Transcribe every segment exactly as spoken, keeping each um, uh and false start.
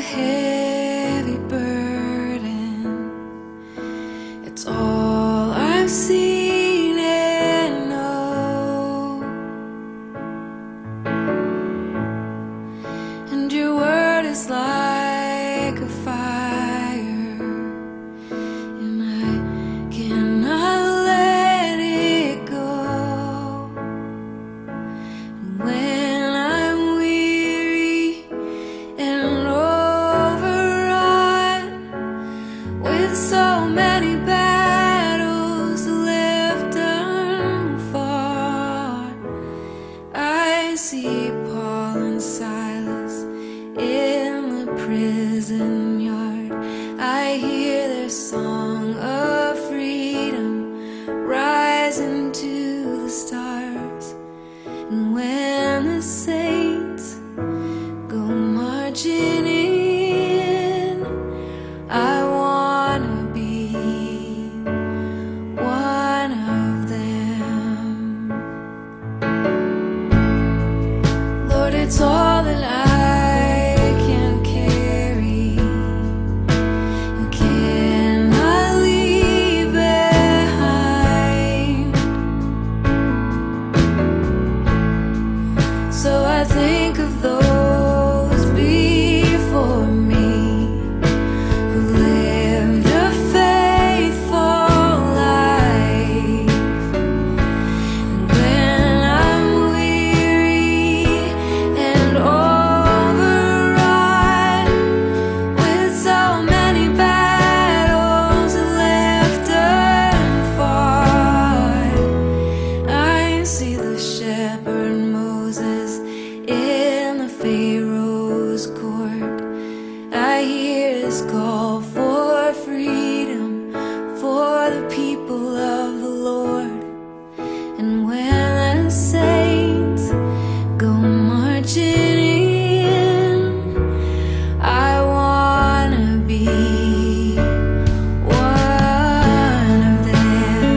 heavy burden. It's all I've seen and know. And your word is like a fire, and I cannot let it go. And when I'm weary and overrun with so many battles left unfought, I see Paul and Silas in the prison yard. I hear their song of freedom rising to the stars. And when the saints go marching in, I wanna be one of them. Lord, it's all that I can carry and cannot leave behind. So I think of those before me who lived a faithful life. And when I'm weary and overrun with so many battles left unfought, I see the shepherd Moses in the Pharaoh's court. I hear his call for freedom for the people of the Lord. And when the saints go marching in, I wanna be one of them.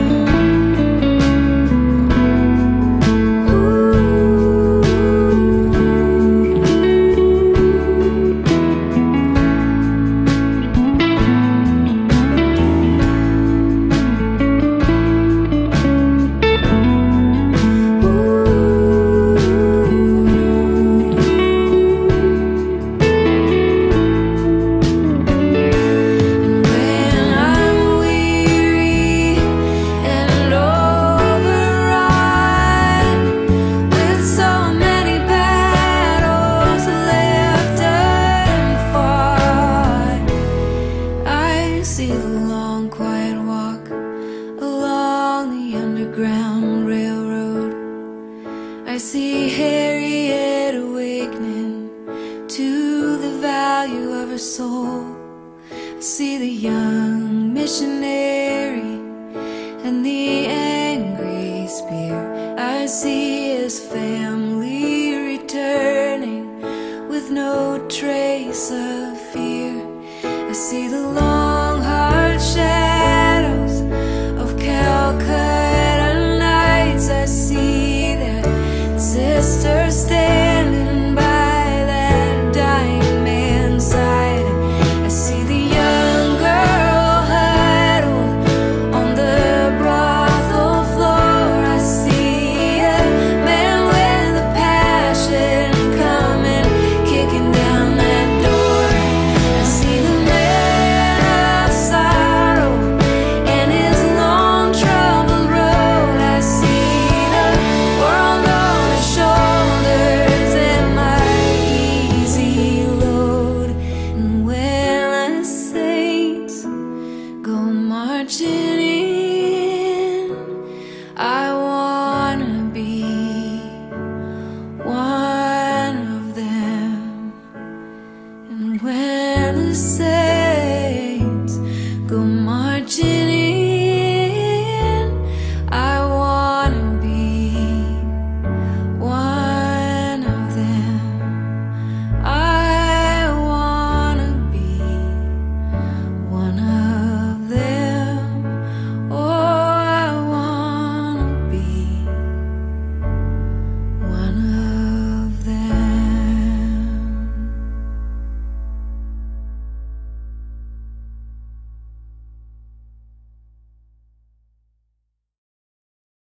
And when I'm weary and overrun with so many battles left unfought, I see the long quiet walk along the Underground Railroad. I see Harriet awakening to the value of her soul. I see the young missionary and the angry spear. I see his family returning with no trace of fear. I see the long hard shadows of Calcutta nights. I see that sister standing by that dying man's side. I see the young girl huddled on the brothel floor. I see a man with a passion coming, kicking down that door. I see the man of sorrow and his long troubled road. I see the world on his shoulders and my easy load. And when the saints go marching